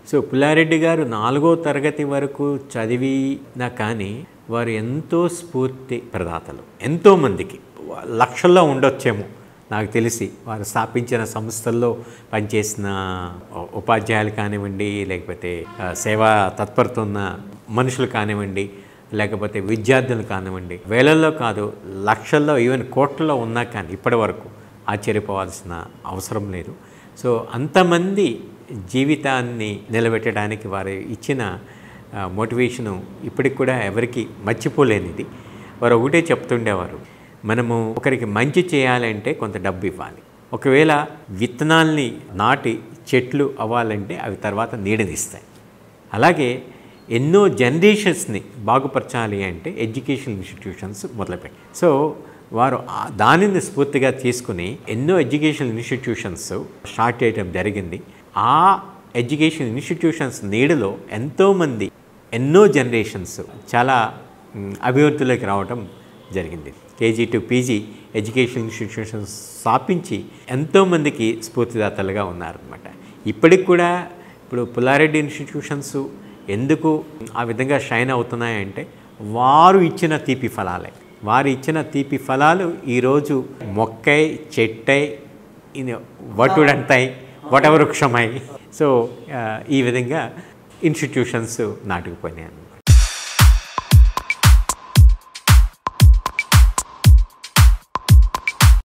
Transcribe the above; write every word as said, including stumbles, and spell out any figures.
So Pulla Reddy గారు నాలుగో తరగతి వరకు చదివినా కానీ వారు ఎంతో స్ఫూర్తి ప్రదాతలు. ఎంతోమందికి లక్షల్లో ఉండొచ్చేమో నాకు తెలిసి వారు స్థాపించిన సంస్థల్లో పనిచేసిన ఉపాధ్యాయులు కానివ్వండి, లేకపోతే సేవా తత్పరత ఉన్న మనుషులు కానివ్వండి, లేకపోతే విద్యార్థులు కానివ్వండి, వేలల్లో కాదు లక్షల్లో ఈవెన్ కోట్లలో ఉన్నా కానీ ఇప్పటి వరకు ఆశ్చర్యపోవాల్సిన అవసరం లేదు. సో అంతమంది జీవితాన్ని నిలబెట్టడానికి వారు ఇచ్చిన మోటివేషను ఇప్పటికి కూడా ఎవరికి మర్చిపోలేనిది. వారు ఒకటే చెప్తుండేవారు, మనము ఒకరికి మంచి చేయాలంటే కొంత డబ్బు ఇవ్వాలి. ఒకవేళ విత్తనాల్ని నాటి చెట్లు అవ్వాలంటే అవి తర్వాత నీడనిస్తాయి. అలాగే ఎన్నో జనరేషన్స్ని బాగుపరచాలి అంటే ఎడ్యుకేషన్ ఇన్స్టిట్యూషన్స్ మొదలుపెట్టాయి. సో వారు దానిని స్ఫూర్తిగా తీసుకుని ఎన్నో ఎడ్యుకేషన్ ఇన్స్టిట్యూషన్స్ స్టార్ట్ చేయడం జరిగింది. ఆ ఎడ్యుకేషన్ ఇన్స్టిట్యూషన్స్ నీడలో ఎంతోమంది ఎన్నో జనరేషన్స్ చాలా అభివృద్ధిలోకి రావడం జరిగింది. KG to PG education institutions స్థాపించి ఎంతోమందికి స్ఫూర్తిదాతలుగా ఉన్నారనమాట. ఇప్పటికి కూడా ఇప్పుడు పుల్లారెడ్డి ఇన్స్టిట్యూషన్స్ ఎందుకు ఆ విధంగా షైన్ అవుతున్నాయంటే వారు ఇచ్చిన తీపి ఫలాలే. వారు ఇచ్చిన తీపి ఫలాలు ఈరోజు మొక్కై చెట్టై వటుడంతై వటవృక్షమై సో ఈ విధంగా ఇన్స్టిట్యూషన్స్ నాటుకుపోయినాయి.